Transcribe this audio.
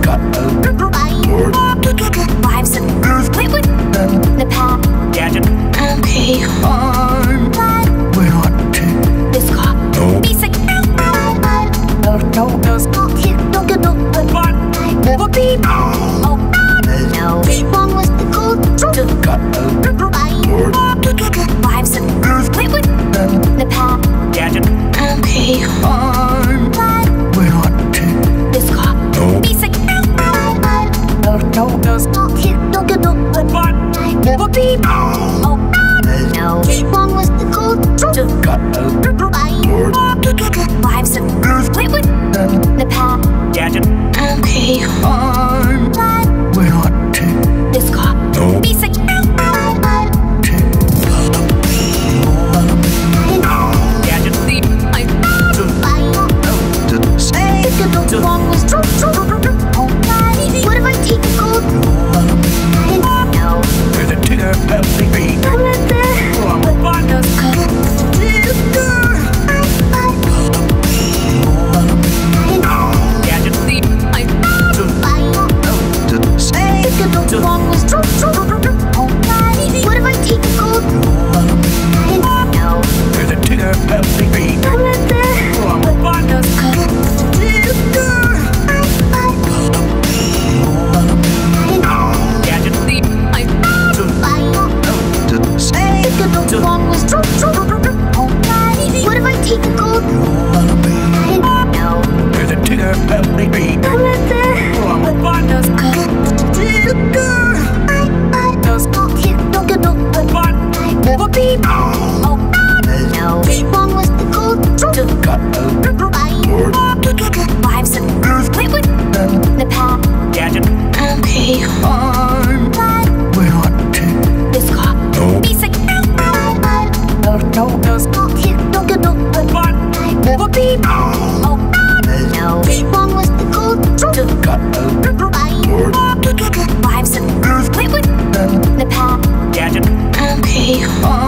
got a board. Vibes and wait, the path. Gadget. Okay, I'm we're not this car. no Basic. Don't get no. What? Never be. Oh, no. Wrong was the code. got a board. Vibes and wait, the path. Gadget. Okay, I'm we're not this car. no Basic. Don't get no. What? Never be. Oh, no. Wrong was the code. got a board. Vibes and wait, the path. Gadget. Okay, I'm we're not this car. no Basic. Gadget. Wrong was true. What if I take a cold? No. there's a tigger Pepsi beat. Gadget. Wrong was true. What if I take a cold? No. there's a tigger Pepsi beat. Gadget. Wrong was true. What if I take a cold? No. there's a tigger Pepsi beat. Never be. Oh, no. Wrong was the code. got a board. Vibes and wait, the path. Gadget. Okay, I'm we're not this car. no Basic. Don't get no. What? Never be. Oh, no. Wrong was the code. got a board. Vibes and wait, the path. Gadget. Okay,